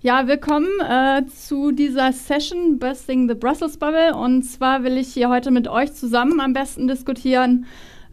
Ja, willkommen zu dieser Session Bursting the Brussels Bubble. Und zwar will ich hier heute mit euch zusammen am besten diskutieren,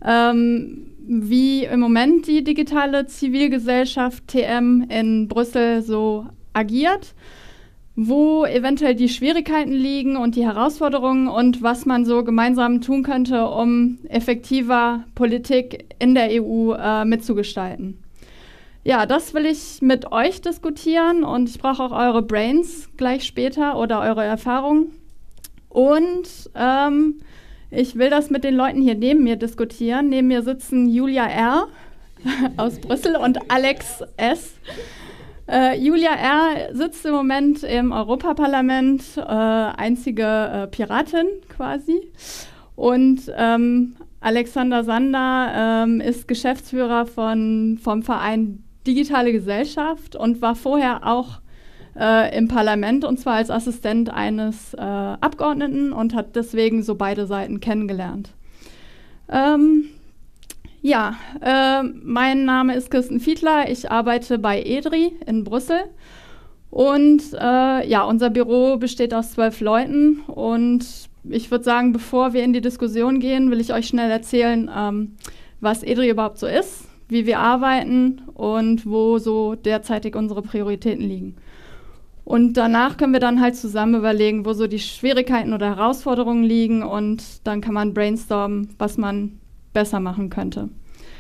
wie im Moment die digitale Zivilgesellschaft TM in Brüssel so agiert, wo eventuell die Schwierigkeiten liegen und die Herausforderungen und was man so gemeinsam tun könnte, um effektiver Politik in der EU mitzugestalten. Ja, das will ich mit euch diskutieren und ich brauche auch eure Brains gleich später oder eure Erfahrungen. Und ich will das mit den Leuten hier neben mir diskutieren. Neben mir sitzen Julia R. aus Brüssel und Alex S. Julia R. sitzt im Moment im Europaparlament, einzige Piratin quasi. Und Alexander Sander ist Geschäftsführer vom Verein Digitale Gesellschaft und war vorher auch im Parlament und zwar als Assistent eines Abgeordneten und hat deswegen so beide Seiten kennengelernt. Mein Name ist Kirsten Fiedler, ich arbeite bei EDRI in Brüssel und unser Büro besteht aus 12 Leuten und ich würde sagen, bevor wir in die Diskussion gehen, will ich euch schnell erzählen, was EDRI überhaupt so ist, wie wir arbeiten und wo so derzeitig unsere Prioritäten liegen. Und danach können wir dann halt zusammen überlegen, wo so die Schwierigkeiten oder Herausforderungen liegen und dann kann man brainstormen, was man besser machen könnte.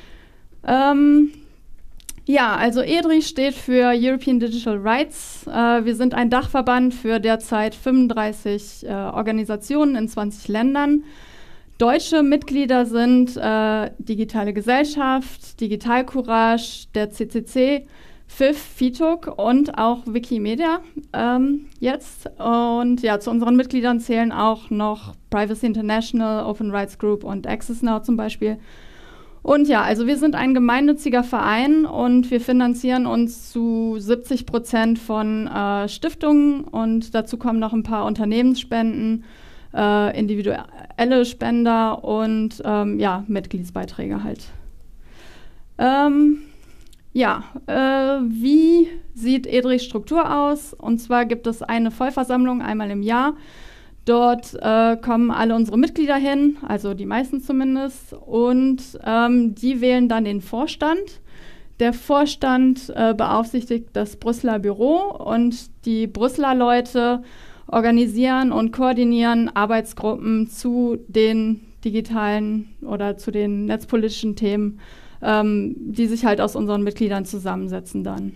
Also EDRI steht für European Digital Rights. Wir sind ein Dachverband für derzeit 35 Organisationen in 20 Ländern. Deutsche Mitglieder sind Digitale Gesellschaft, Digital Courage, der CCC, FIF, FITUC und auch Wikimedia jetzt. Und ja, zu unseren Mitgliedern zählen auch noch Privacy International, Open Rights Group und Access Now zum Beispiel. Und ja, also wir sind ein gemeinnütziger Verein und wir finanzieren uns zu 70% von Stiftungen und dazu kommen noch ein paar Unternehmensspenden, individuelle Spender und Mitgliedsbeiträge halt. Wie sieht EDRIs Struktur aus? Und zwar gibt es eine Vollversammlung einmal im Jahr. Dort kommen alle unsere Mitglieder hin, also die meisten zumindest, und die wählen dann den Vorstand. Der Vorstand beaufsichtigt das Brüsseler Büro und die Brüsseler Leute organisieren und koordinieren Arbeitsgruppen zu den digitalen oder zu den netzpolitischen Themen, die sich halt aus unseren Mitgliedern zusammensetzen dann.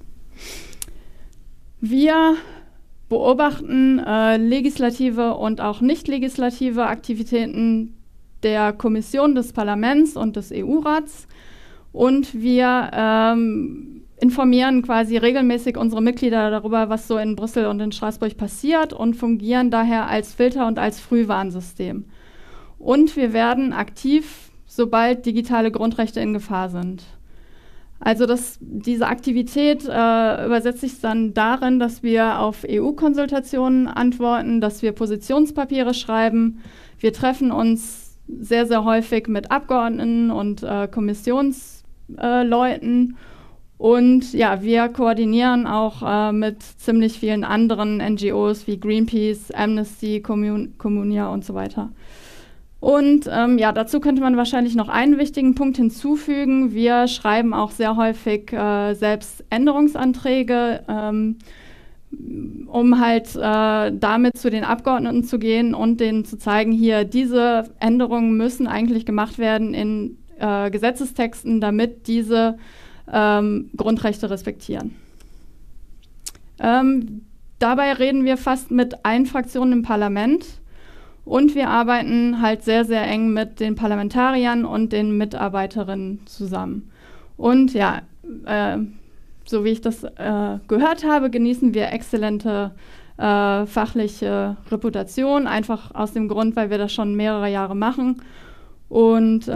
Wir beobachten legislative und auch nicht legislative Aktivitäten der Kommission, des Parlaments und des EU-Rats und wir informieren quasi regelmäßig unsere Mitglieder darüber, was so in Brüssel und in Straßburg passiert und fungieren daher als Filter und als Frühwarnsystem. Und wir werden aktiv, sobald digitale Grundrechte in Gefahr sind. Also diese Aktivität übersetzt sich dann darin, dass wir auf EU-Konsultationen antworten, dass wir Positionspapiere schreiben. Wir treffen uns sehr, sehr häufig mit Abgeordneten und Kommissionsleuten. Und ja, wir koordinieren auch mit ziemlich vielen anderen NGOs wie Greenpeace, Amnesty, Communia und so weiter. Und dazu könnte man wahrscheinlich noch einen wichtigen Punkt hinzufügen. Wir schreiben auch sehr häufig selbst Änderungsanträge, um halt damit zu den Abgeordneten zu gehen und denen zu zeigen, hier, diese Änderungen müssen eigentlich gemacht werden in Gesetzestexten, damit diese Grundrechte respektieren. Dabei reden wir fast mit allen Fraktionen im Parlament. Und wir arbeiten halt sehr, sehr eng mit den Parlamentariern und den Mitarbeiterinnen zusammen. Und ja, so wie ich das gehört habe, genießen wir exzellente fachliche Reputation, einfach aus dem Grund, weil wir das schon mehrere Jahre machen. Und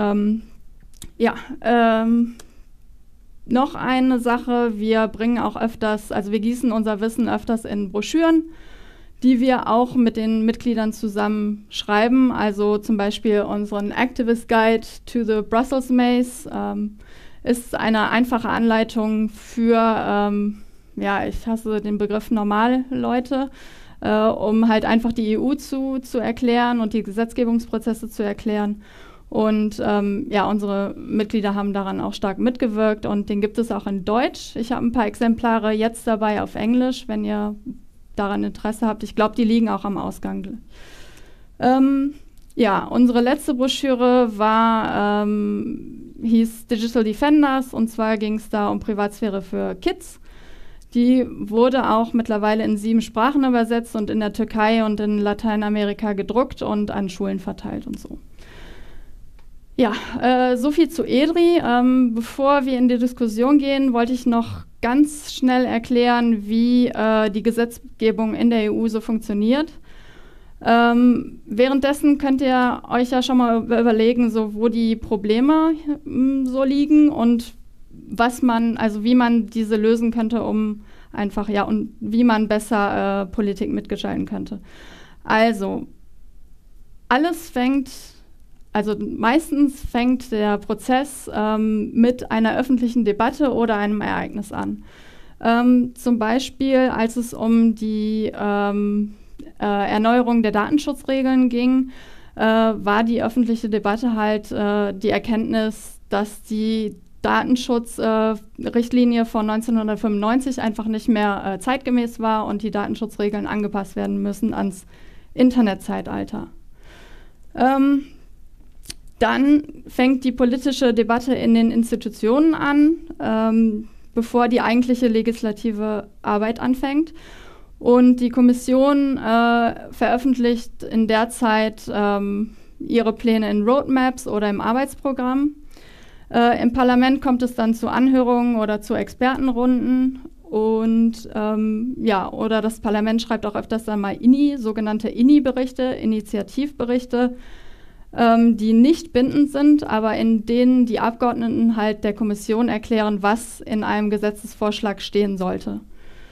noch eine Sache, wir bringen auch öfters, also wir gießen unser Wissen öfters in Broschüren, die wir auch mit den Mitgliedern zusammen schreiben. Also zum Beispiel unseren Activist Guide to the Brussels Maze ist eine einfache Anleitung für ja, ich hasse den Begriff Normalleute, um halt einfach die EU zu erklären und die Gesetzgebungsprozesse zu erklären. Und ja, unsere Mitglieder haben daran auch stark mitgewirkt und den gibt es auch in Deutsch. Ich habe ein paar Exemplare jetzt dabei auf Englisch, wenn ihr daran Interesse habt. Ich glaube, die liegen auch am Ausgang. Ja, unsere letzte Broschüre hieß Digital Defenders, und zwar ging es da um Privatsphäre für Kids. Die wurde auch mittlerweile in 7 Sprachen übersetzt und in der Türkei und in Lateinamerika gedruckt und an Schulen verteilt und so. Ja, so viel zu EDRI. Bevor wir in die Diskussion gehen, wollte ich noch ganz schnell erklären, wie die Gesetzgebung in der EU so funktioniert. Währenddessen könnt ihr euch ja schon mal überlegen, so, wo die Probleme so liegen und wie man diese lösen könnte, und wie man besser Politik mitgestalten könnte. Also, meistens fängt der Prozess mit einer öffentlichen Debatte oder einem Ereignis an. Zum Beispiel, als es um die Erneuerung der Datenschutzregeln ging, war die öffentliche Debatte halt die Erkenntnis, dass die Datenschutzrichtlinie von 1995 einfach nicht mehr zeitgemäß war und die Datenschutzregeln angepasst werden müssen ans Internetzeitalter. Dann fängt die politische Debatte in den Institutionen an, bevor die eigentliche legislative Arbeit anfängt. Und die Kommission veröffentlicht in der Zeit ihre Pläne in Roadmaps oder im Arbeitsprogramm. Im Parlament kommt es dann zu Anhörungen oder zu Expertenrunden. Und oder das Parlament schreibt auch öfters dann mal sogenannte INI-Berichte, Initiativberichte, die nicht bindend sind, aber in denen die Abgeordneten halt der Kommission erklären, was in einem Gesetzesvorschlag stehen sollte.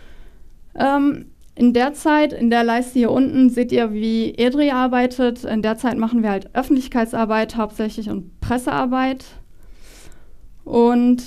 In der Zeit, in der Leiste hier unten, seht ihr, wie EDRI arbeitet. In der Zeit machen wir halt Öffentlichkeitsarbeit hauptsächlich und Pressearbeit. Und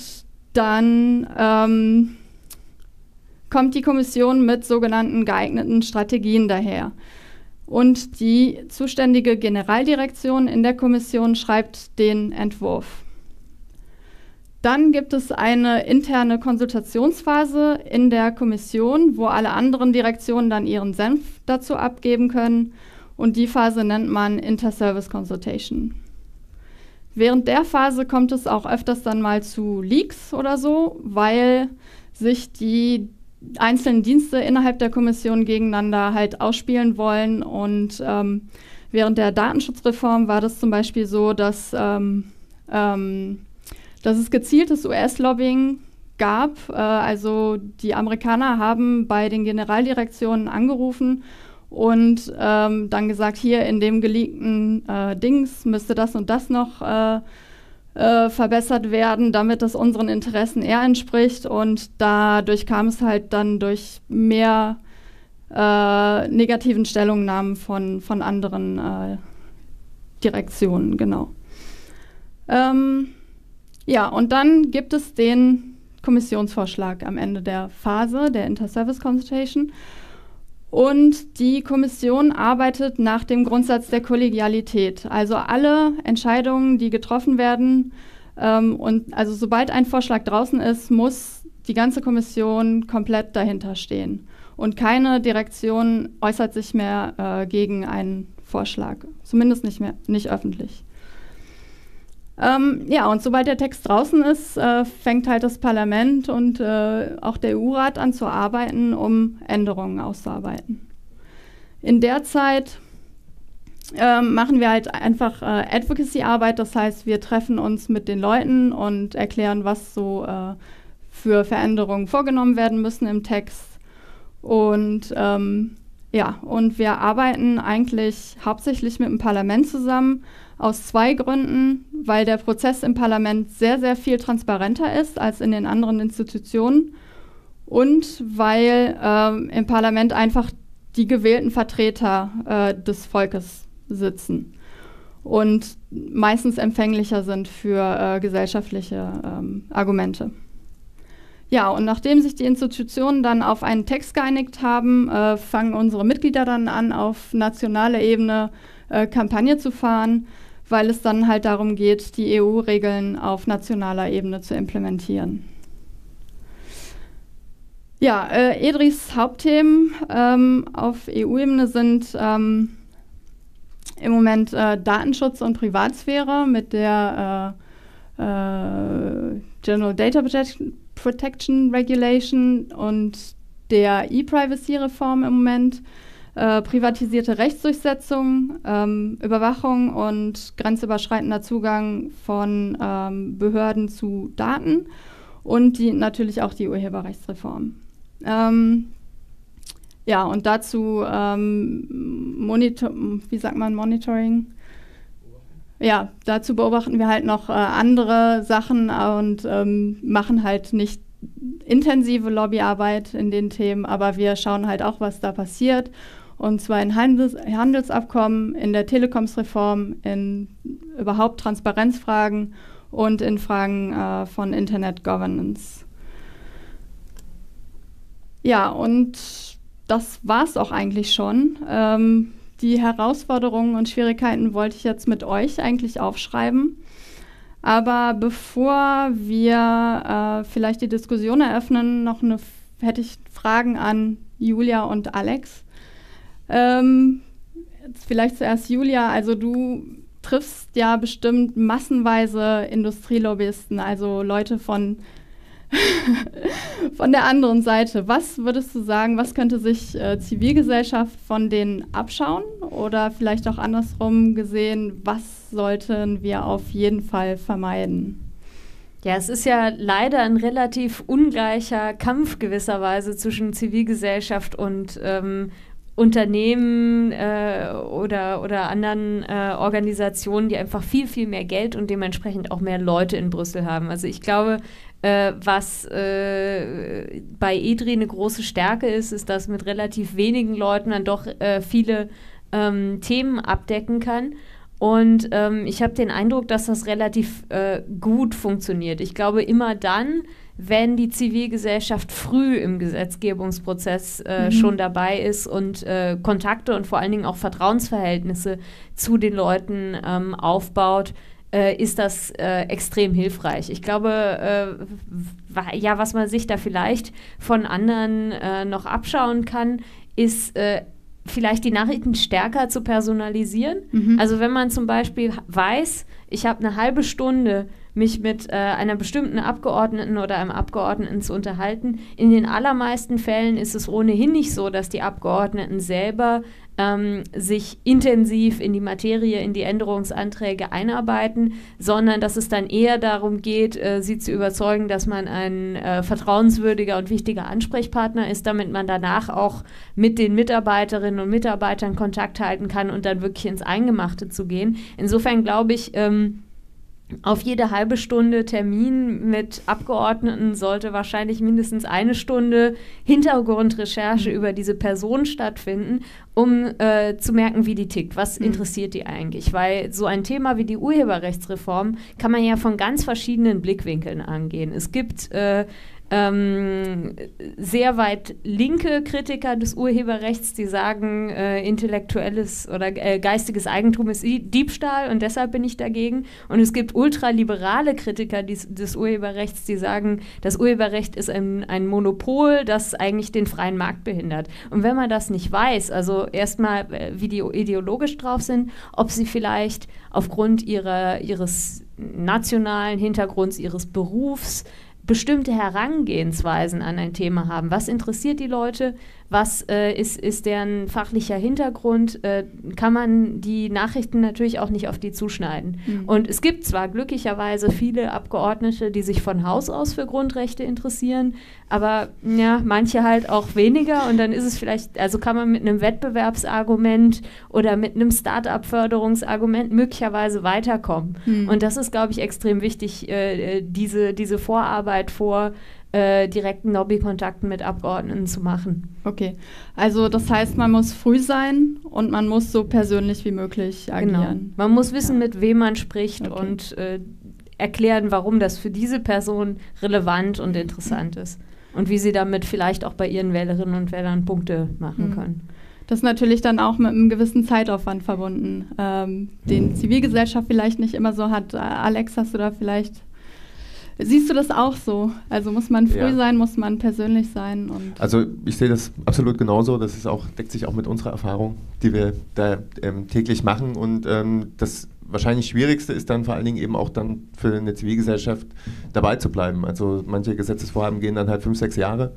dann kommt die Kommission mit sogenannten geeigneten Strategien daher. Und die zuständige Generaldirektion in der Kommission schreibt den Entwurf. Dann gibt es eine interne Konsultationsphase in der Kommission, wo alle anderen Direktionen dann ihren Senf dazu abgeben können. Und die Phase nennt man Inter-Service Consultation. Während der Phase kommt es auch öfters dann mal zu Leaks oder so, weil sich die einzelnen Dienste innerhalb der Kommission gegeneinander halt ausspielen wollen. Und während der Datenschutzreform war das zum Beispiel so, dass es gezieltes US-Lobbying gab. Also die Amerikaner haben bei den Generaldirektionen angerufen und dann gesagt, hier in dem geleakten Dings müsste das und das noch verbessert werden, damit es unseren Interessen eher entspricht. Und dadurch kam es halt dann durch mehr negativen Stellungnahmen von anderen Direktionen, genau. Ja, und dann gibt es den Kommissionsvorschlag am Ende der Phase, der Inter-Service Consultation. Und die Kommission arbeitet nach dem Grundsatz der Kollegialität. Also alle Entscheidungen, die getroffen werden, und also sobald ein Vorschlag draußen ist, muss die ganze Kommission komplett dahinter stehen. Und keine Direktion äußert sich mehr gegen einen Vorschlag, zumindest nicht öffentlich. Ja, und sobald der Text draußen ist, fängt halt das Parlament und auch der EU-Rat an zu arbeiten, um Änderungen auszuarbeiten. In der Zeit machen wir halt einfach Advocacy-Arbeit, das heißt, wir treffen uns mit den Leuten und erklären, was so für Veränderungen vorgenommen werden müssen im Text. Und ja, und wir arbeiten eigentlich hauptsächlich mit dem Parlament zusammen, aus 2 Gründen, weil der Prozess im Parlament sehr, sehr viel transparenter ist als in den anderen Institutionen und weil im Parlament einfach die gewählten Vertreter des Volkes sitzen und meistens empfänglicher sind für gesellschaftliche Argumente. Ja, und nachdem sich die Institutionen dann auf einen Text geeinigt haben, fangen unsere Mitglieder dann an, auf nationaler Ebene Kampagne zu fahren, weil es dann halt darum geht, die EU-Regeln auf nationaler Ebene zu implementieren. Ja, EDRIs Hauptthemen auf EU-Ebene sind im Moment Datenschutz und Privatsphäre mit der General Data Protection Regulation und der E-Privacy-Reform im Moment, privatisierte Rechtsdurchsetzung, Überwachung und grenzüberschreitender Zugang von Behörden zu Daten und natürlich auch die Urheberrechtsreform. Ja, und dazu Monitoring. Ja, dazu beobachten wir halt noch andere Sachen und machen halt nicht intensive Lobbyarbeit in den Themen, aber wir schauen halt auch, was da passiert. Und zwar in Handelsabkommen, in der Telekomsreform, in überhaupt Transparenzfragen und in Fragen von Internet Governance. Ja, und das war's auch eigentlich schon. Die Herausforderungen und Schwierigkeiten wollte ich jetzt mit euch eigentlich aufschreiben. Aber bevor wir vielleicht die Diskussion eröffnen, hätte ich Fragen an Julia und Alex. Vielleicht zuerst Julia, also du triffst ja bestimmt massenweise Industrielobbyisten, also Leute von der anderen Seite. Was würdest du sagen, was könnte sich Zivilgesellschaft von denen abschauen? Oder vielleicht auch andersrum gesehen, was sollten wir auf jeden Fall vermeiden? Ja, es ist ja leider ein relativ ungleicher Kampf gewisserweise zwischen Zivilgesellschaft und Unternehmen oder anderen Organisationen, die einfach viel, viel mehr Geld und dementsprechend auch mehr Leute in Brüssel haben. Also ich glaube, was bei EDRI eine große Stärke ist, dass mit relativ wenigen Leuten man doch viele Themen abdecken kann. Und ich habe den Eindruck, dass das relativ gut funktioniert. Ich glaube, immer dann, wenn die Zivilgesellschaft früh im Gesetzgebungsprozess schon dabei ist und Kontakte und vor allen Dingen auch Vertrauensverhältnisse zu den Leuten aufbaut, ist das extrem hilfreich. Ich glaube, was man sich da vielleicht von anderen noch abschauen kann, ist vielleicht die Nachrichten stärker zu personalisieren. Also wenn man zum Beispiel weiß, ich habe eine halbe Stunde mich mit einer bestimmten Abgeordneten oder einem Abgeordneten zu unterhalten. In den allermeisten Fällen ist es ohnehin nicht so, dass die Abgeordneten selber sich intensiv in die Materie, in die Änderungsanträge einarbeiten, sondern dass es dann eher darum geht, sie zu überzeugen, dass man ein vertrauenswürdiger und wichtiger Ansprechpartner ist, damit man danach auch mit den Mitarbeiterinnen und Mitarbeitern Kontakt halten kann und dann wirklich ins Eingemachte zu gehen. Insofern glaube ich, auf jede halbe Stunde Termin mit Abgeordneten sollte wahrscheinlich mindestens eine Stunde Hintergrundrecherche über diese Person stattfinden, um zu merken, wie die tickt. Was interessiert die eigentlich? Weil so ein Thema wie die Urheberrechtsreform kann man ja von ganz verschiedenen Blickwinkeln angehen. Es gibt sehr weit linke Kritiker des Urheberrechts, die sagen, intellektuelles oder geistiges Eigentum ist Diebstahl und deshalb bin ich dagegen. Und es gibt ultraliberale Kritiker des Urheberrechts, die sagen, das Urheberrecht ist ein Monopol, das eigentlich den freien Markt behindert. Und wenn man das nicht weiß, also erstmal, wie die ideologisch drauf sind, ob sie vielleicht aufgrund ihres nationalen Hintergrunds, ihres Berufs, bestimmte Herangehensweisen an ein Thema haben. Was interessiert die Leute? Was ist deren fachlicher Hintergrund? Kann man die Nachrichten natürlich auch nicht auf die zuschneiden. Und es gibt zwar glücklicherweise viele Abgeordnete, die sich von Haus aus für Grundrechte interessieren, aber ja, manche halt auch weniger. Und dann ist es vielleicht, also kann man mit einem Wettbewerbsargument oder mit einem Start-up-Förderungsargument möglicherweise weiterkommen. Und das ist, glaube ich, extrem wichtig, diese Vorarbeit vor direkten Lobbykontakten mit Abgeordneten zu machen. Okay, also das heißt, man muss früh sein und man muss so persönlich wie möglich agieren. Genau. Man muss wissen, mit wem man spricht und erklären, warum das für diese Person relevant und interessant ist. Und wie sie damit vielleicht auch bei ihren Wählerinnen und Wählern Punkte machen können. Das ist natürlich dann auch mit einem gewissen Zeitaufwand verbunden, den Zivilgesellschaft vielleicht nicht immer so hat. Alex, hast du da vielleicht... Siehst du das auch so? Also muss man früh sein, muss man persönlich sein? Also ich sehe das absolut genauso. Das ist auch, deckt sich auch mit unserer Erfahrung, die wir da täglich machen. Und das wahrscheinlich Schwierigste ist dann vor allen Dingen eben auch dann für eine Zivilgesellschaft dabei zu bleiben. Also manche Gesetzesvorhaben gehen dann halt 5, 6 Jahre.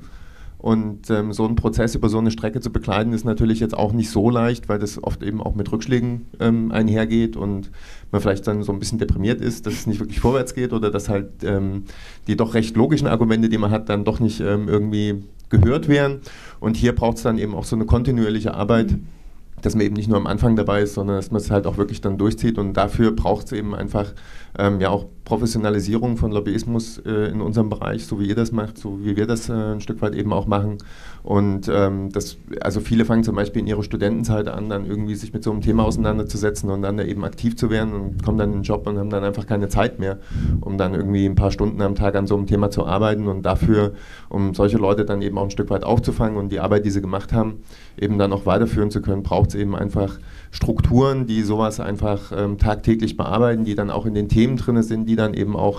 Und so einen Prozess über so eine Strecke zu begleiten, ist natürlich jetzt auch nicht so leicht, weil das oft eben auch mit Rückschlägen einhergeht und man vielleicht dann so ein bisschen deprimiert ist, dass es nicht wirklich vorwärts geht oder dass halt die doch recht logischen Argumente, die man hat, dann doch nicht irgendwie gehört werden. Und hier braucht es dann eben auch so eine kontinuierliche Arbeit, dass man eben nicht nur am Anfang dabei ist, sondern dass man es halt auch wirklich dann durchzieht. Und dafür braucht es eben einfach auch Professionalisierung von Lobbyismus in unserem Bereich, so wie ihr das macht, so wie wir das ein Stück weit eben auch machen. Und also viele fangen zum Beispiel in ihrer Studentenzeit an, dann irgendwie sich mit so einem Thema auseinanderzusetzen und dann da eben aktiv zu werden und kommen dann in den Job und haben dann einfach keine Zeit mehr, um dann irgendwie ein paar Stunden am Tag an so einem Thema zu arbeiten. Und dafür, um solche Leute dann eben auch ein Stück weit aufzufangen und die Arbeit, die sie gemacht haben, eben dann auch weiterführen zu können, braucht es eben einfach Strukturen, die sowas einfach tagtäglich bearbeiten, die dann auch in den Themen drin sind, die dann eben auch,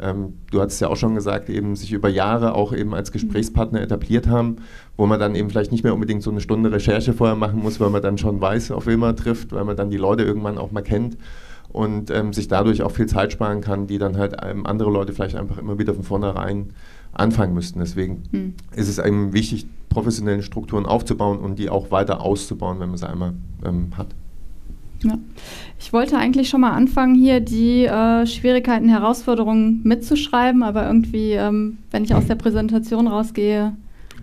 du hattest ja auch schon gesagt, eben sich über Jahre auch eben als Gesprächspartner etabliert haben, wo man dann eben vielleicht nicht mehr unbedingt so eine Stunde Recherche vorher machen muss, weil man dann schon weiß, auf wen man trifft, weil man dann die Leute irgendwann auch mal kennt und sich dadurch auch viel Zeit sparen kann, die dann halt andere Leute vielleicht einfach immer wieder von vornherein anfangen müssten. Deswegen ist es eben wichtig, professionelle Strukturen aufzubauen und die auch weiter auszubauen, wenn man sie einmal hat. Ja. Ich wollte eigentlich schon mal anfangen, hier die Schwierigkeiten, Herausforderungen mitzuschreiben, aber irgendwie, wenn ich aus der Präsentation rausgehe,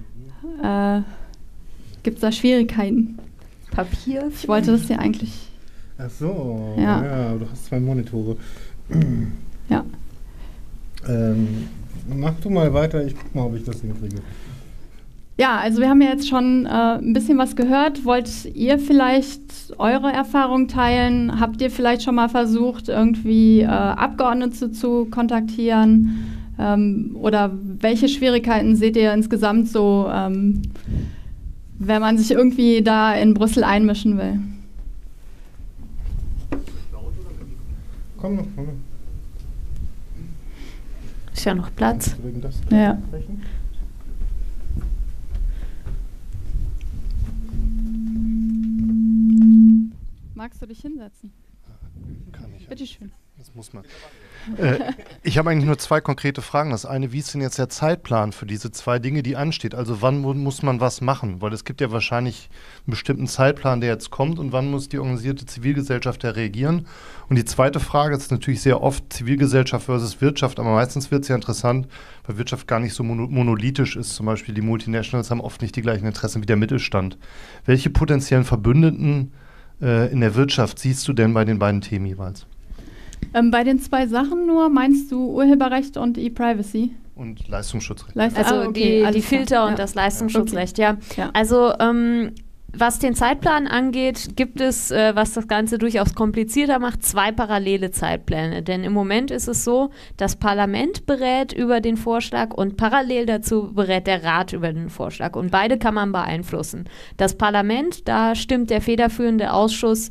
gibt es da Schwierigkeiten. Papier? Ich wollte das ja eigentlich... Ach so, ja, du hast 2 Monitore. Ja. Mach du mal weiter, ich guck mal, ob ich das hinkriege. Ja, also wir haben ja jetzt schon ein bisschen was gehört. Wollt ihr vielleicht eure Erfahrungen teilen? Habt ihr vielleicht schon mal versucht, irgendwie Abgeordnete zu kontaktieren? Oder welche Schwierigkeiten seht ihr insgesamt so, wenn man sich irgendwie da in Brüssel einmischen will? Komm. Ist ja noch Platz. Ja. Magst du dich hinsetzen? Kann ich. Bitte schön. Das muss man. Ich habe eigentlich nur 2 konkrete Fragen. Das eine, wie ist denn jetzt der Zeitplan für diese 2 Dinge, die ansteht? Also wann muss man was machen? Weil es gibt ja wahrscheinlich einen bestimmten Zeitplan, der jetzt kommt und wann muss die organisierte Zivilgesellschaft da reagieren? Und die zweite Frage ist natürlich sehr oft Zivilgesellschaft versus Wirtschaft, aber meistens wird es ja interessant, weil Wirtschaft gar nicht so monolithisch ist. Zum Beispiel die Multinationals haben oft nicht die gleichen Interessen wie der Mittelstand. Welche potenziellen Verbündeten in der Wirtschaft siehst du denn bei den beiden Themen jeweils? Bei den 2 Sachen nur, meinst du Urheberrecht und E-Privacy? Und Leistungsschutzrecht. Also okay, die Filter klar. und das Leistungsschutzrecht, okay. ja. Also was den Zeitplan angeht, gibt es, was das Ganze durchaus komplizierter macht, 2 parallele Zeitpläne. Denn im Moment ist es so, das Parlament berät über den Vorschlag und parallel dazu berät der Rat über den Vorschlag. Und beide kann man beeinflussen. Das Parlament, da stimmt der federführende Ausschuss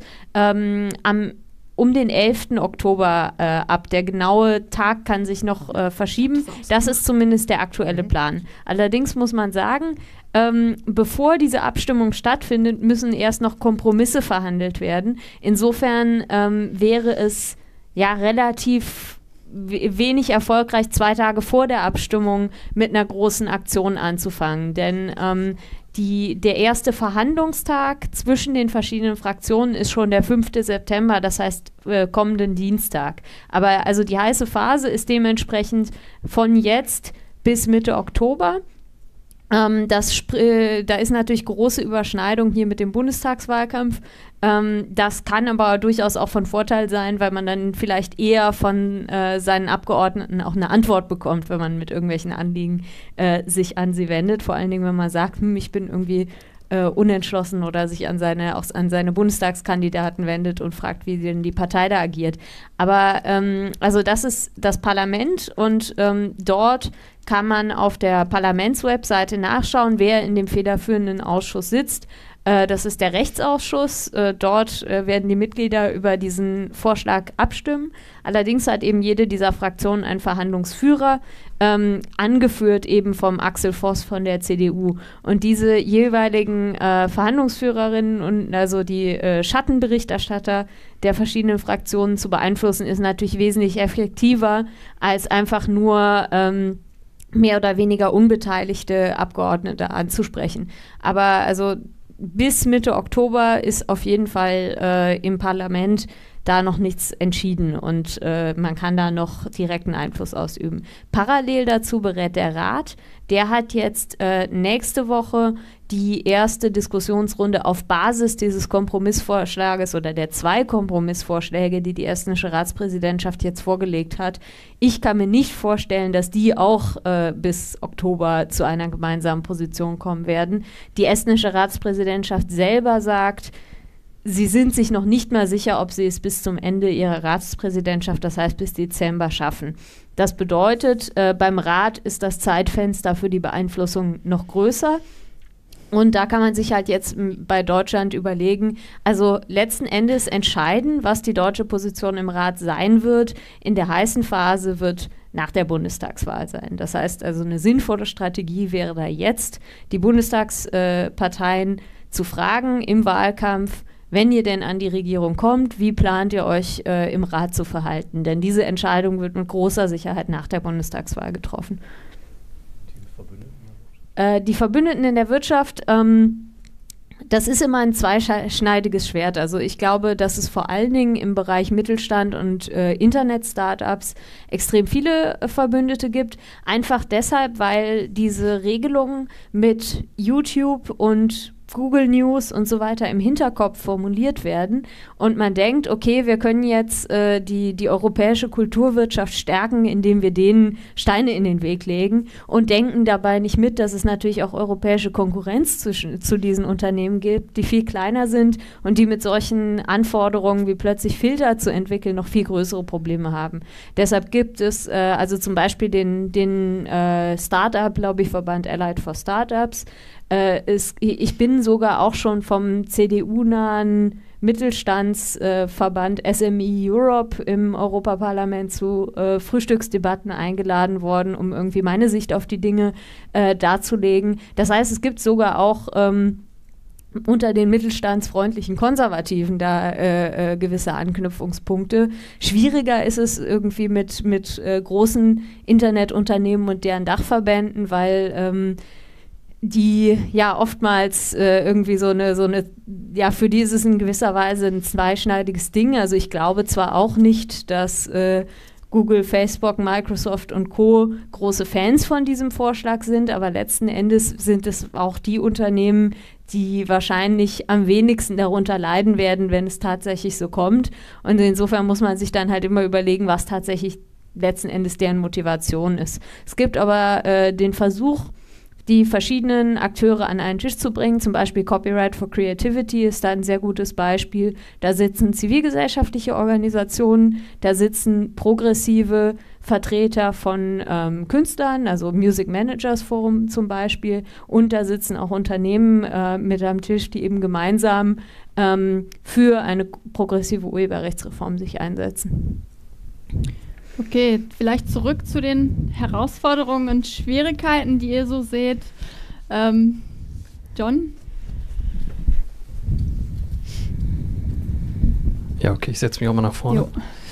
um den 11. Oktober ab. Der genaue Tag kann sich noch verschieben. Das ist zumindest der aktuelle Plan. Allerdings muss man sagen, bevor diese Abstimmung stattfindet, müssen erst noch Kompromisse verhandelt werden. Insofern wäre es ja relativ wenig erfolgreich, 2 Tage vor der Abstimmung mit einer großen Aktion anzufangen. Denn der erste Verhandlungstag zwischen den verschiedenen Fraktionen ist schon der 5. September, das heißt kommenden Dienstag. Aber also die heiße Phase ist dementsprechend von jetzt bis Mitte Oktober. Da ist natürlich große Überschneidung hier mit dem Bundestagswahlkampf. Das kann aber durchaus auch von Vorteil sein, weil man dann vielleicht eher von seinen Abgeordneten auch eine Antwort bekommt, wenn man mit irgendwelchen Anliegen sich an sie wendet. Vor allen Dingen, wenn man sagt, ich bin irgendwie unentschlossen oder sich an seine Bundestagskandidaten wendet und fragt, wie denn die Partei da agiert. Aber also das ist das Parlament und dort kann man auf der Parlamentswebseite nachschauen, wer in dem federführenden Ausschuss sitzt. Das ist der Rechtsausschuss. Dort werden die Mitglieder über diesen Vorschlag abstimmen. Allerdings hat eben jede dieser Fraktionen einen Verhandlungsführer, angeführt eben vom Axel Voss von der CDU. Und diese jeweiligen Verhandlungsführerinnen und also die Schattenberichterstatter der verschiedenen Fraktionen zu beeinflussen, ist natürlich wesentlich effektiver, als einfach nur mehr oder weniger unbeteiligte Abgeordnete anzusprechen. Aber also bis Mitte Oktober ist auf jeden Fall im Parlament da noch nichts entschieden und man kann da noch direkten Einfluss ausüben. Parallel dazu berät der Rat. Der hat jetzt nächste Woche die erste Diskussionsrunde auf Basis dieses Kompromissvorschlages oder der 2 Kompromissvorschläge, die estnische Ratspräsidentschaft jetzt vorgelegt hat. Ich kann mir nicht vorstellen, dass die auch bis Oktober zu einer gemeinsamen Position kommen werden. Die estnische Ratspräsidentschaft selber sagt, sie sind sich noch nicht mal sicher, ob sie es bis zum Ende ihrer Ratspräsidentschaft, das heißt bis Dezember, schaffen. Das bedeutet, beim Rat ist das Zeitfenster für die Beeinflussung noch größer. Und da kann man sich halt jetzt bei Deutschland überlegen, also letzten Endes entscheiden, was die deutsche Position im Rat sein wird, in der heißen Phase wird nach der Bundestagswahl sein. Das heißt also, eine sinnvolle Strategie wäre da jetzt, die Bundestagsparteien zu fragen im Wahlkampf, wenn ihr denn an die Regierung kommt, wie plant ihr euch im Rat zu verhalten? Denn diese Entscheidung wird mit großer Sicherheit nach der Bundestagswahl getroffen. Die Verbündeten in der Wirtschaft, das ist immer ein zweischneidiges Schwert. Also ich glaube, dass es vor allen Dingen im Bereich Mittelstand und Internet-Startups extrem viele Verbündete gibt. Einfach deshalb, weil diese Regelungen mit YouTube und Google News und so weiter im Hinterkopf formuliert werden und man denkt, okay, wir können jetzt die europäische Kulturwirtschaft stärken, indem wir denen Steine in den Weg legen und denken dabei nicht mit, dass es natürlich auch europäische Konkurrenz zu diesen Unternehmen gibt, die viel kleiner sind und die mit solchen Anforderungen wie plötzlich Filter zu entwickeln noch viel größere Probleme haben. Deshalb gibt es also zum Beispiel den Startup-Lobbyverband Allied for Startups. Ich bin sogar auch schon vom CDU-nahen Mittelstandsverband SME Europe im Europaparlament zu Frühstücksdebatten eingeladen worden, um irgendwie meine Sicht auf die Dinge darzulegen. Das heißt, es gibt sogar auch unter den mittelstandsfreundlichen Konservativen da gewisse Anknüpfungspunkte. Schwieriger ist es irgendwie mit großen Internetunternehmen und deren Dachverbänden, weil die ja oftmals irgendwie so eine, ja, für die ist es in gewisser Weise ein zweischneidiges Ding. Also ich glaube zwar auch nicht, dass Google, Facebook, Microsoft und Co. große Fans von diesem Vorschlag sind, aber letzten Endes sind es auch die Unternehmen, die wahrscheinlich am wenigsten darunter leiden werden, wenn es tatsächlich so kommt. Und insofern muss man sich dann halt immer überlegen, was tatsächlich letzten Endes deren Motivation ist. Es gibt aber den Versuch, die verschiedenen Akteure an einen Tisch zu bringen, zum Beispiel Copyright for Creativity ist da ein sehr gutes Beispiel. Da sitzen zivilgesellschaftliche Organisationen, da sitzen progressive Vertreter von Künstlern, also Music Managers Forum zum Beispiel, und da sitzen auch Unternehmen mit am Tisch, die eben gemeinsam für eine progressive Urheberrechtsreform sich einsetzen. Okay, vielleicht zurück zu den Herausforderungen und Schwierigkeiten, die ihr so seht. John? Ja, okay, ich setze mich auch mal nach vorne.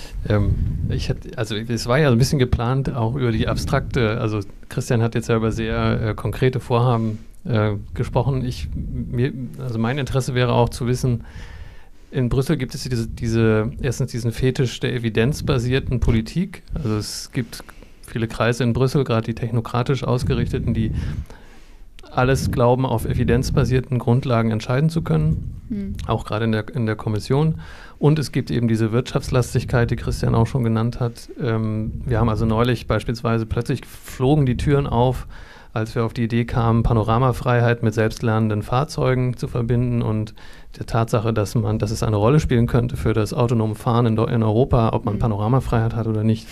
Es war ja ein bisschen geplant, auch über die abstrakte, also Christian hat jetzt ja über sehr konkrete Vorhaben gesprochen. Mein Interesse wäre auch zu wissen, in Brüssel gibt es erstens diesen Fetisch der evidenzbasierten Politik. Also es gibt viele Kreise in Brüssel, gerade die technokratisch ausgerichteten, die alles glauben, auf evidenzbasierten Grundlagen entscheiden zu können, auch gerade in der Kommission. Und es gibt eben diese Wirtschaftslastigkeit, die Christian auch schon genannt hat. Wir haben also neulich beispielsweise, plötzlich flogen die Türen auf als wir auf die Idee kamen, Panoramafreiheit mit selbstlernenden Fahrzeugen zu verbinden und der Tatsache, dass es eine Rolle spielen könnte für das autonome Fahren in Europa, ob man Panoramafreiheit hat oder nicht.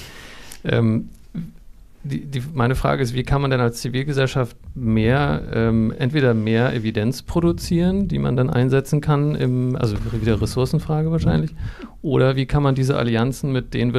Meine Frage ist, wie kann man denn als Zivilgesellschaft entweder mehr Evidenz produzieren, die man dann einsetzen kann, also wieder Ressourcenfrage wahrscheinlich, oder wie kann man diese Allianzen mit den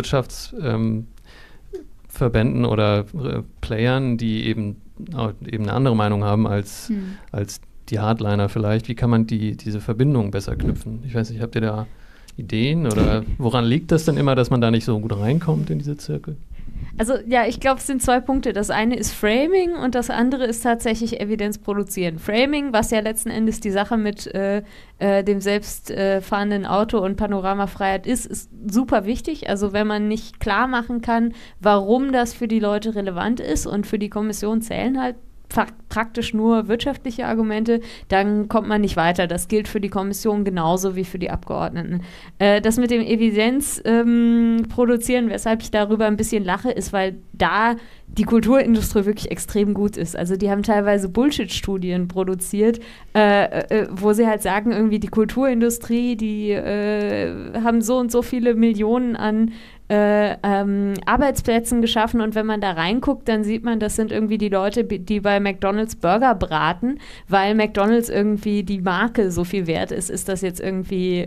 Wirtschaftsverbänden oder Playern, die eben eine andere Meinung haben als die Hardliner vielleicht, wie kann man diese Verbindungen besser knüpfen? Ich weiß nicht, habt ihr da Ideen oder woran liegt das denn immer, dass man da nicht so gut reinkommt in diese Zirkel? Also ja, ich glaube, es sind 2 Punkte. Das eine ist Framing und das andere ist tatsächlich Evidenz produzieren. Framing, was ja letzten Endes die Sache mit dem selbstfahrenden Auto und Panoramafreiheit ist super wichtig. Also wenn man nicht klar machen kann, warum das für die Leute relevant ist und für die Kommission zählen halt praktisch nur wirtschaftliche Argumente, dann kommt man nicht weiter. Das gilt für die Kommission genauso wie für die Abgeordneten. Das mit dem Evidenz produzieren, weshalb ich darüber ein bisschen lache, ist, weil da die Kulturindustrie wirklich extrem gut ist. Also die haben teilweise Bullshit-Studien produziert, wo sie halt sagen, irgendwie die Kulturindustrie, die haben so und so viele Millionen an Arbeitsplätzen geschaffen und wenn man da reinguckt, dann sieht man, das sind irgendwie die Leute, die bei McDonald's Burger braten, weil McDonald's irgendwie die Marke so viel wert ist, ist das jetzt irgendwie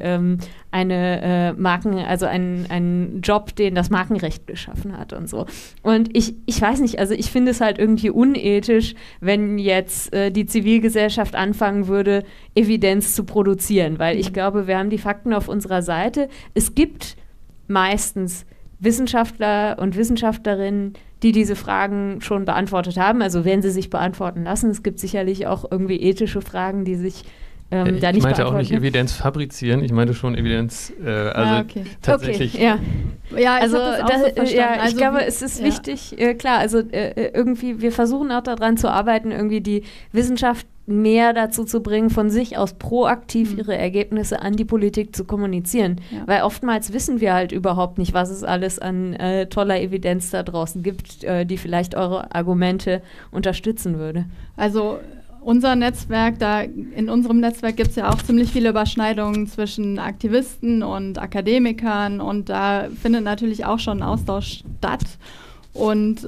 eine also ein Job, den das Markenrecht geschaffen hat und so. Und ich weiß nicht, also ich finde es halt irgendwie unethisch, wenn jetzt die Zivilgesellschaft anfangen würde, Evidenz zu produzieren, weil ich glaube, wir haben die Fakten auf unserer Seite. Es gibt meistens Wissenschaftler und Wissenschaftlerinnen, die diese Fragen schon beantwortet haben, also wenn sie sich beantworten lassen. Es gibt sicherlich auch irgendwie ethische Fragen, die sich da nicht beantworten. Ich meinte auch nicht Evidenz fabrizieren, ich meinte schon Evidenz, tatsächlich. Okay, ja, also ich also glaube, es ist wichtig, klar, also irgendwie, wir versuchen auch daran zu arbeiten, irgendwie die Wissenschaft mehr dazu zu bringen, von sich aus proaktiv ihre Ergebnisse an die Politik zu kommunizieren. Ja. Weil oftmals wissen wir halt überhaupt nicht, was es alles an toller Evidenz da draußen gibt, die vielleicht eure Argumente unterstützen würde. Also unser Netzwerk, in unserem Netzwerk gibt es ja auch ziemlich viele Überschneidungen zwischen Aktivisten und Akademikern und da findet natürlich auch schon ein Austausch statt. Und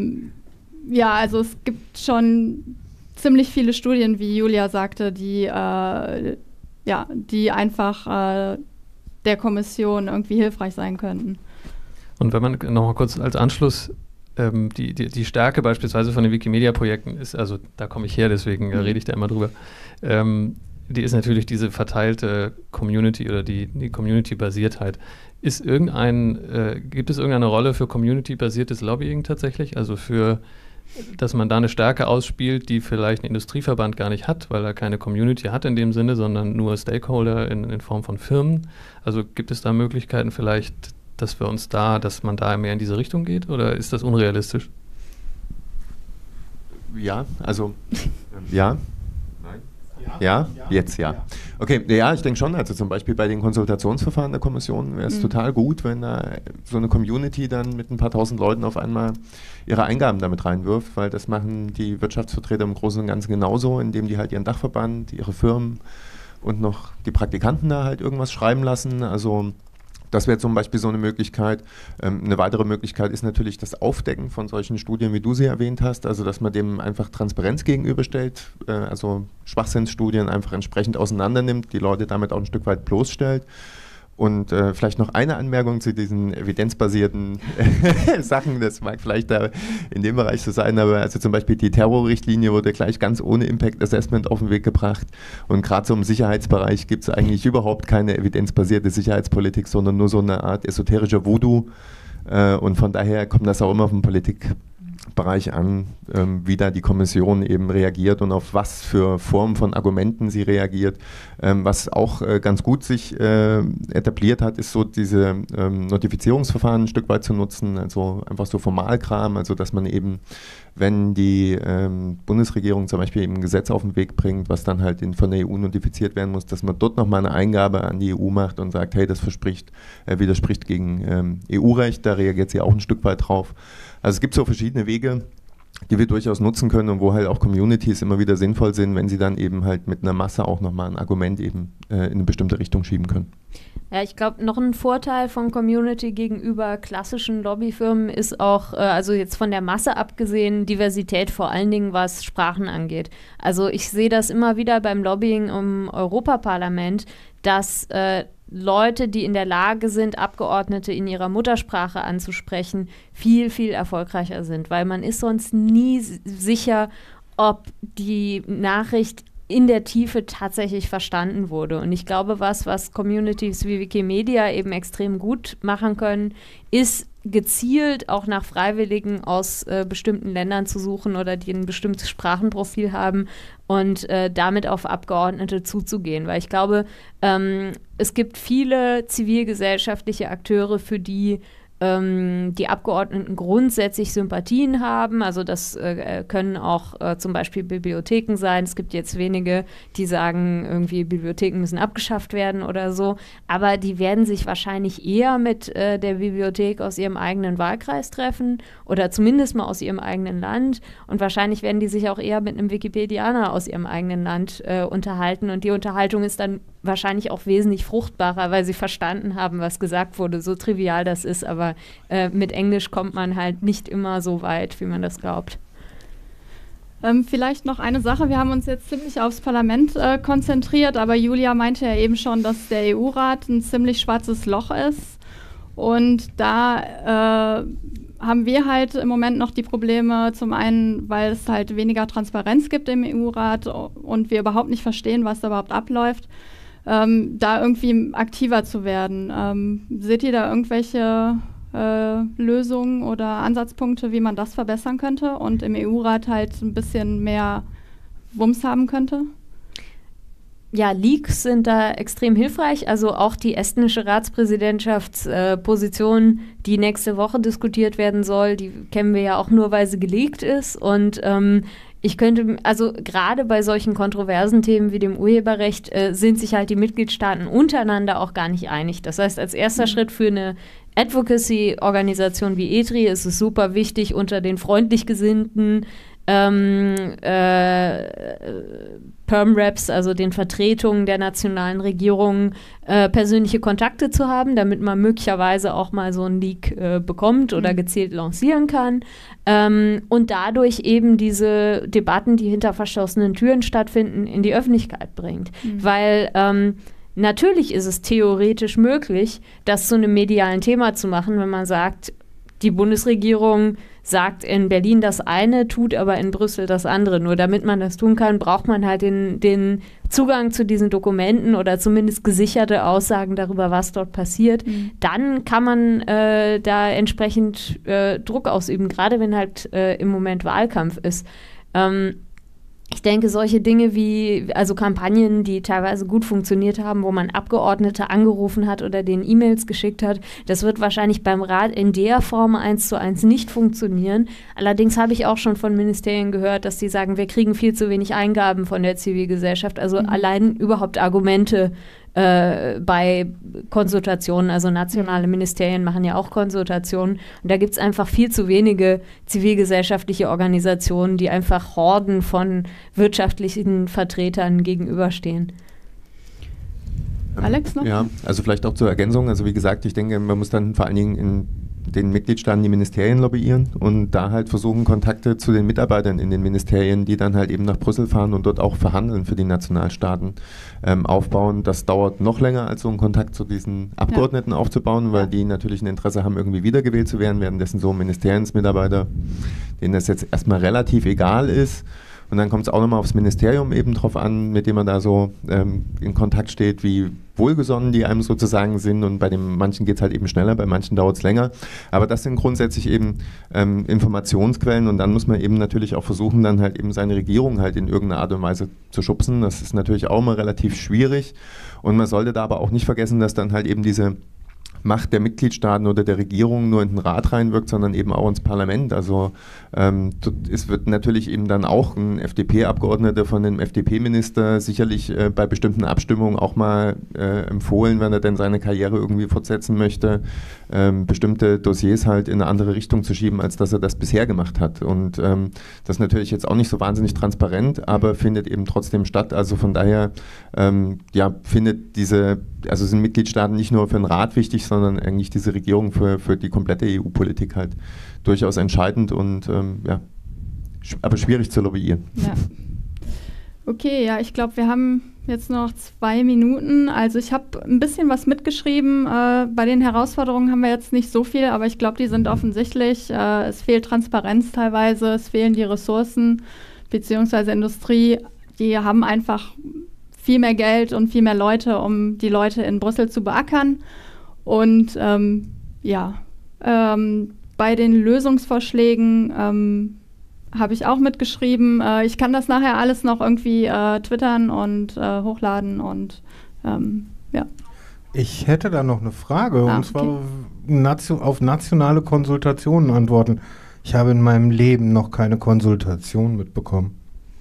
also es gibt schon ziemlich viele Studien, wie Julia sagte, die einfach der Kommission irgendwie hilfreich sein könnten. Und wenn man nochmal kurz als Anschluss die Stärke beispielsweise von den Wikimedia-Projekten ist, also da komme ich her, deswegen rede ich da immer drüber, die ist natürlich diese verteilte Community oder die Community-Basiertheit. Gibt es irgendeine Rolle für Community-basiertes Lobbying tatsächlich? Also dass man da eine Stärke ausspielt, die vielleicht ein Industrieverband gar nicht hat, weil er keine Community hat in dem Sinne, sondern nur Stakeholder in Form von Firmen. Also gibt es da Möglichkeiten vielleicht, dass man da mehr in diese Richtung geht oder ist das unrealistisch? Ja, also ja. Nein? Ja? Jetzt ja. Okay, ja, ich denke schon, also zum Beispiel bei den Konsultationsverfahren der Kommission wäre es total gut, wenn da so eine Community dann mit ein paar tausend Leuten auf einmal ihre Eingaben damit reinwirft, weil das machen die Wirtschaftsvertreter im Großen und Ganzen genauso, indem die halt ihren Dachverband, ihre Firmen und noch die Praktikanten da halt irgendwas schreiben lassen, also das wäre zum Beispiel so eine Möglichkeit. Eine weitere Möglichkeit ist natürlich das Aufdecken von solchen Studien, wie du sie erwähnt hast, also dass man dem einfach Transparenz gegenüberstellt, also Schwachsinnsstudien einfach entsprechend auseinander nimmt, die Leute damit auch ein Stück weit bloßstellt. Und vielleicht noch eine Anmerkung zu diesen evidenzbasierten Sachen, das mag vielleicht da in dem Bereich so sein, aber also zum Beispiel die Terrorrichtlinie wurde gleich ganz ohne Impact Assessment auf den Weg gebracht und gerade so im Sicherheitsbereich gibt es eigentlich überhaupt keine evidenzbasierte Sicherheitspolitik, sondern nur so eine Art esoterischer Voodoo und von daher kommt das auch immer auf den Politikbereich an, wie da die Kommission eben reagiert und auf was für Formen von Argumenten sie reagiert. Was auch ganz gut sich etabliert hat, ist so diese Notifizierungsverfahren ein Stück weit zu nutzen, also einfach so Formalkram, also dass man eben, wenn die Bundesregierung zum Beispiel eben ein Gesetz auf den Weg bringt, was dann halt von der EU notifiziert werden muss, dass man dort nochmal eine Eingabe an die EU macht und sagt, hey, das widerspricht gegen EU-Recht, da reagiert sie auch ein Stück weit drauf. Also es gibt so verschiedene Wege, die wir durchaus nutzen können und wo halt auch Communities immer wieder sinnvoll sind, wenn sie dann eben halt mit einer Masse auch nochmal ein Argument eben in eine bestimmte Richtung schieben können. Ja, ich glaube, noch ein Vorteil von Community gegenüber klassischen Lobbyfirmen ist auch, also jetzt von der Masse abgesehen, Diversität vor allen Dingen, was Sprachen angeht. Also ich sehe das immer wieder beim Lobbying im Europaparlament, dass Leute, die in der Lage sind, Abgeordnete in ihrer Muttersprache anzusprechen, viel, viel erfolgreicher sind, weil man ist sonst nie sicher, ob die Nachricht in der Tiefe tatsächlich verstanden wurde. Und ich glaube, was Communities wie Wikimedia eben extrem gut machen können, ist gezielt auch nach Freiwilligen aus bestimmten Ländern zu suchen oder die ein bestimmtes Sprachenprofil haben und damit auf Abgeordnete zuzugehen. Weil ich glaube, es gibt viele zivilgesellschaftliche Akteure, für die die Abgeordneten grundsätzlich Sympathien haben. Also das können auch zum Beispiel Bibliotheken sein. Es gibt jetzt wenige, die sagen, irgendwie Bibliotheken müssen abgeschafft werden oder so. Aber die werden sich wahrscheinlich eher mit der Bibliothek aus ihrem eigenen Wahlkreis treffen oder zumindest mal aus ihrem eigenen Land. Und wahrscheinlich werden die sich auch eher mit einem Wikipedianer aus ihrem eigenen Land unterhalten. Und die Unterhaltung ist dann wahrscheinlich auch wesentlich fruchtbarer, weil sie verstanden haben, was gesagt wurde, so trivial das ist, aber mit Englisch kommt man halt nicht immer so weit, wie man das glaubt. Vielleicht noch eine Sache, wir haben uns jetzt ziemlich aufs Parlament konzentriert, aber Julia meinte ja eben schon, dass der EU-Rat ein ziemlich schwarzes Loch ist und da haben wir halt im Moment noch die Probleme, zum einen, weil es halt weniger Transparenz gibt im EU-Rat und wir überhaupt nicht verstehen, was da überhaupt abläuft. Da irgendwie aktiver zu werden. Seht ihr da irgendwelche Lösungen oder Ansatzpunkte, wie man das verbessern könnte und im EU-Rat halt ein bisschen mehr Wumms haben könnte? Ja, Leaks sind da extrem hilfreich. Also auch die estnische Ratspräsidentschaftsposition, die nächste Woche diskutiert werden soll, die kennen wir ja auch nur, weil sie geleakt ist. Und ich könnte, also gerade bei solchen kontroversen Themen wie dem Urheberrecht sind sich halt die Mitgliedstaaten untereinander auch gar nicht einig. Das heißt, als erster Schritt für eine Advocacy-Organisation wie EDRI ist es super wichtig, unter den freundlich gesinnten Perm-Reps, also den Vertretungen der nationalen Regierungen, persönliche Kontakte zu haben, damit man möglicherweise auch mal so einen Leak bekommt oder gezielt lancieren kann und dadurch eben diese Debatten, die hinter verschlossenen Türen stattfinden, in die Öffentlichkeit bringt. Weil natürlich ist es theoretisch möglich, das zu einem medialen Thema zu machen, wenn man sagt, die Bundesregierung sagt in Berlin das eine, tut aber in Brüssel das andere. Nur damit man das tun kann, braucht man halt den Zugang zu diesen Dokumenten oder zumindest gesicherte Aussagen darüber, was dort passiert. Dann kann man da entsprechend Druck ausüben, gerade wenn halt im Moment Wahlkampf ist. Ich denke, solche Dinge wie, also Kampagnen, die teilweise gut funktioniert haben, wo man Abgeordnete angerufen hat oder denen E-Mails geschickt hat, das wird wahrscheinlich beim Rat in der Form 1:1 nicht funktionieren. Allerdings habe ich auch schon von Ministerien gehört, dass die sagen, wir kriegen viel zu wenig Eingaben von der Zivilgesellschaft. Also allein überhaupt Argumente bei Konsultationen, also nationale Ministerien machen ja auch Konsultationen und da gibt es einfach viel zu wenige zivilgesellschaftliche Organisationen, die einfach Horden von wirtschaftlichen Vertretern gegenüberstehen. Alex noch? Ja, also vielleicht auch zur Ergänzung. Also wie gesagt, ich denke, man muss dann vor allen Dingen in den Mitgliedstaaten die Ministerien lobbyieren und da halt versuchen, Kontakte zu den Mitarbeitern in den Ministerien, die dann halt eben nach Brüssel fahren und dort auch verhandeln für die Nationalstaaten, aufbauen. Das dauert noch länger, als so einen Kontakt zu diesen Abgeordneten aufzubauen, weil die natürlich ein Interesse haben, irgendwie wiedergewählt zu werden, währenddessen so Ministeriumsmitarbeiter, denen das jetzt erstmal relativ egal ist. Und dann kommt es auch nochmal aufs Ministerium eben drauf an, mit dem man da so in Kontakt steht, wie wohlgesonnen die einem sozusagen sind. Und bei den manchen geht es halt eben schneller, bei manchen dauert es länger. Aber das sind grundsätzlich eben Informationsquellen und dann muss man eben natürlich auch versuchen, dann halt eben seine Regierung halt in irgendeiner Art und Weise zu schubsen. Das ist natürlich auch mal relativ schwierig. Und man sollte da aber auch nicht vergessen, dass dann halt eben diese Macht der Mitgliedstaaten oder der Regierung nur in den Rat reinwirkt, sondern eben auch ins Parlament. Also es wird natürlich eben dann auch ein FDP-Abgeordneter von einem FDP-Minister sicherlich bei bestimmten Abstimmungen auch mal empfohlen, wenn er denn seine Karriere irgendwie fortsetzen möchte, bestimmte Dossiers halt in eine andere Richtung zu schieben, als dass er das bisher gemacht hat. Und das ist natürlich jetzt auch nicht so wahnsinnig transparent, aber findet eben trotzdem statt. Also von daher sind Mitgliedstaaten nicht nur für den Rat wichtig, sondern eigentlich diese Regierung für die komplette EU-Politik halt durchaus entscheidend und aber schwierig zu lobbyieren. Ja. Okay, ja, ich glaube, wir haben jetzt noch 2 Minuten. Also ich habe ein bisschen was mitgeschrieben. Bei den Herausforderungen haben wir jetzt nicht so viel, aber ich glaube, die sind offensichtlich. Es fehlt Transparenz teilweise, es fehlen die Ressourcen, beziehungsweise Industrie, die haben einfach viel mehr Geld und viel mehr Leute, um die Leute in Brüssel zu beackern. Und bei den Lösungsvorschlägen habe ich auch mitgeschrieben. Ich kann das nachher alles noch irgendwie twittern und hochladen und ja. Ich hätte da noch eine Frage, und zwar okay. Auf nationale Konsultationen antworten. Ich habe in meinem Leben noch keine Konsultation mitbekommen.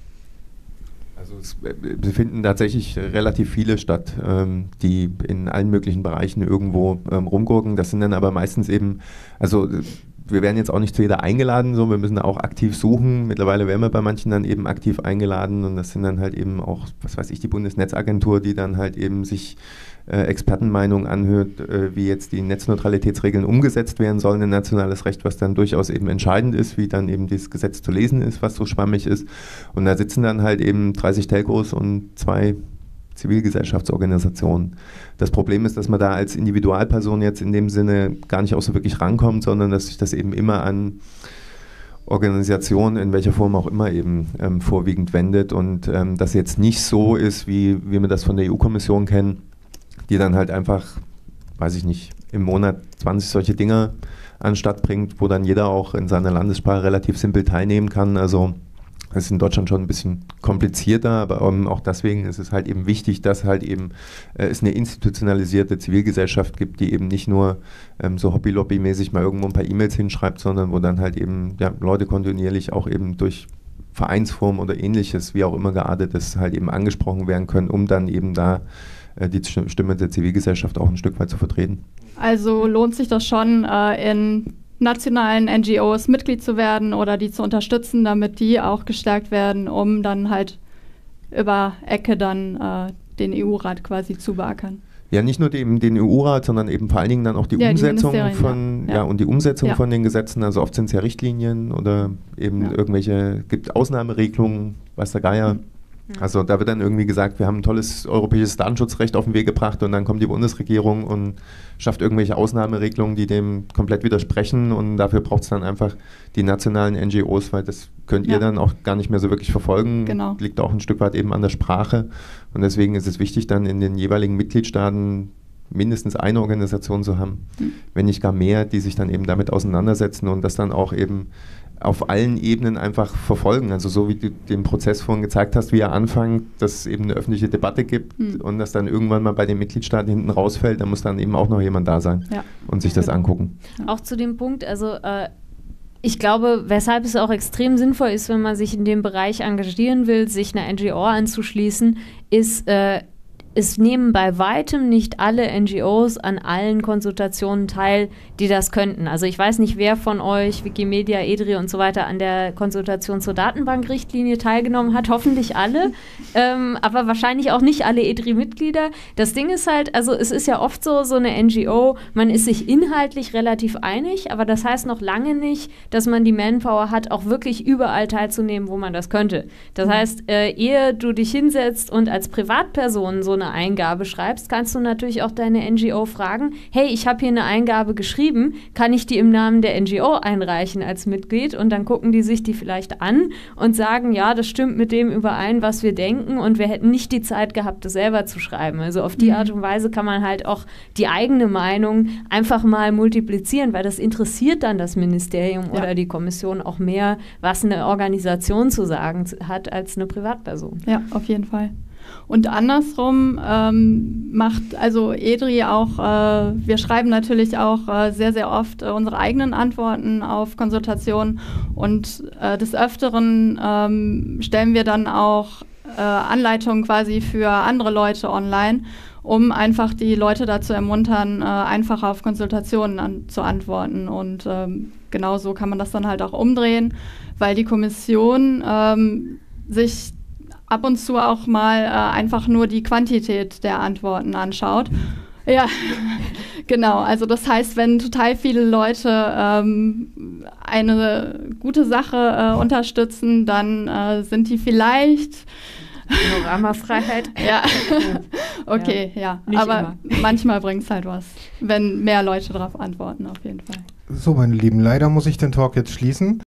Also es finden tatsächlich relativ viele statt, die in allen möglichen Bereichen irgendwo rumgurken. Das sind dann aber meistens eben, also wir werden jetzt auch nicht zu jeder eingeladen, so, wir müssen da auch aktiv suchen. Mittlerweile werden wir bei manchen dann eben aktiv eingeladen und das sind dann halt eben auch, was weiß ich, die Bundesnetzagentur, die dann halt eben sich Expertenmeinungen anhört, wie jetzt die Netzneutralitätsregeln umgesetzt werden sollen in nationales Recht, was dann durchaus eben entscheidend ist, wie dann eben dieses Gesetz zu lesen ist, was so schwammig ist. Und da sitzen dann halt eben 30 Telcos und 2 Zivilgesellschaftsorganisationen. Das Problem ist, dass man da als Individualperson jetzt in dem Sinne gar nicht auch so wirklich rankommt, sondern dass sich das eben immer an Organisationen, in welcher Form auch immer eben vorwiegend wendet und das jetzt nicht so ist, wie wir das von der EU-Kommission kennen, die dann halt einfach, weiß ich nicht, im Monat 20 solche Dinge anstatt bringt, wo dann jeder auch in seiner Landessprache relativ simpel teilnehmen kann. Also das ist in Deutschland schon ein bisschen komplizierter, aber auch deswegen ist es halt eben wichtig, dass halt eben es eine institutionalisierte Zivilgesellschaft gibt, die eben nicht nur so Hobby-Lobby-mäßig mal irgendwo ein paar E-Mails hinschreibt, sondern wo dann halt eben Leute kontinuierlich auch eben durch Vereinsform oder ähnliches, wie auch immer geartet ist, halt eben angesprochen werden können, um dann eben da die Stimme der Zivilgesellschaft auch ein Stück weit zu vertreten. Also lohnt sich das schon, in nationalen NGOs Mitglied zu werden oder die zu unterstützen, damit die auch gestärkt werden, um dann halt über Ecke dann den EU-Rat quasi zu beackern. Ja, nicht nur den EU-Rat, sondern eben vor allen Dingen dann auch die Umsetzung und die Umsetzung von den Gesetzen. Also oft sind es ja Richtlinien oder eben gibt Ausnahmeregelungen, weiß der Geier. Also da wird dann irgendwie gesagt, wir haben ein tolles europäisches Datenschutzrecht auf den Weg gebracht und dann kommt die Bundesregierung und schafft irgendwelche Ausnahmeregelungen, die dem komplett widersprechen und dafür braucht es dann einfach die nationalen NGOs, weil das könnt ihr dann auch gar nicht mehr so wirklich verfolgen. Genau. Liegt auch ein Stück weit eben an der Sprache und deswegen ist es wichtig, dann in den jeweiligen Mitgliedstaaten mindestens eine Organisation zu haben, wenn nicht gar mehr, die sich dann eben damit auseinandersetzen und das dann auch eben auf allen Ebenen einfach verfolgen. Also so wie du den Prozess vorhin gezeigt hast, wie er anfängt, dass es eben eine öffentliche Debatte gibt und das dann irgendwann mal bei den Mitgliedstaaten hinten rausfällt, da muss dann eben auch noch jemand da sein und sich das angucken. Auch zu dem Punkt, also ich glaube, weshalb es auch extrem sinnvoll ist, wenn man sich in dem Bereich engagieren will, sich einer NGO anzuschließen, ist, es nehmen bei weitem nicht alle NGOs an allen Konsultationen teil, die das könnten. Also ich weiß nicht, wer von euch, Wikimedia, EDRI und so weiter, an der Konsultation zur Datenbankrichtlinie teilgenommen hat. Hoffentlich alle, aber wahrscheinlich auch nicht alle EDRI-Mitglieder. Das Ding ist halt, also es ist ja oft so eine NGO, man ist sich inhaltlich relativ einig, aber das heißt noch lange nicht, dass man die Manpower hat, auch wirklich überall teilzunehmen, wo man das könnte. Das heißt, ehe du dich hinsetzt und als Privatperson so eine Eingabe schreibst, kannst du natürlich auch deine NGO fragen, hey, ich habe hier eine Eingabe geschrieben, kann ich die im Namen der NGO einreichen als Mitglied? Und dann gucken die sich die vielleicht an und sagen, ja, das stimmt mit dem überein, was wir denken und wir hätten nicht die Zeit gehabt, das selber zu schreiben. Also auf die Art und Weise kann man halt auch die eigene Meinung einfach mal multiplizieren, weil das interessiert dann das Ministerium oder die Kommission auch mehr, was eine Organisation zu sagen hat, als eine Privatperson. Ja, auf jeden Fall. Und andersrum macht also EDRI auch, wir schreiben natürlich auch sehr, sehr oft unsere eigenen Antworten auf Konsultationen und des Öfteren stellen wir dann auch Anleitungen quasi für andere Leute online, um einfach die Leute dazu ermuntern, einfacher auf Konsultationen zu antworten. Und genau so kann man das dann halt auch umdrehen, weil die Kommission sich ab und zu auch mal einfach nur die Quantität der Antworten anschaut. Ja, genau. Also das heißt, wenn total viele Leute eine gute Sache unterstützen, dann sind die vielleicht... Panoramafreiheit. Ja, okay, ja. Nicht Aber immer. manchmal bringt es halt was, wenn mehr Leute darauf antworten, auf jeden Fall. So, meine Lieben, leider muss ich den Talk jetzt schließen.